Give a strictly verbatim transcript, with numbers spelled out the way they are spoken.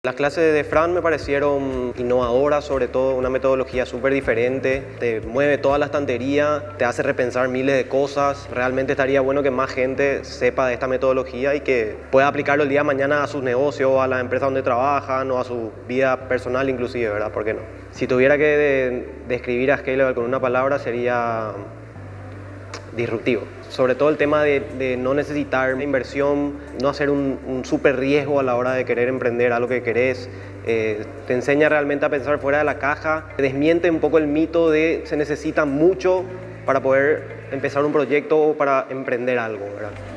Las clases de Fran me parecieron innovadoras, sobre todo una metodología súper diferente, te mueve toda la estantería, te hace repensar miles de cosas. Realmente estaría bueno que más gente sepa de esta metodología y que pueda aplicarlo el día de mañana a sus negocios, a la empresa donde trabajan o a su vida personal inclusive, ¿verdad? ¿Por qué no? Si tuviera que de describir a Scalable con una palabra sería disruptivo. Sobre todo el tema de, de no necesitar inversión, no hacer un, un súper riesgo a la hora de querer emprender algo que querés. Eh, te enseña realmente a pensar fuera de la caja. Desmiente un poco el mito de se necesita mucho para poder empezar un proyecto o para emprender algo, ¿verdad?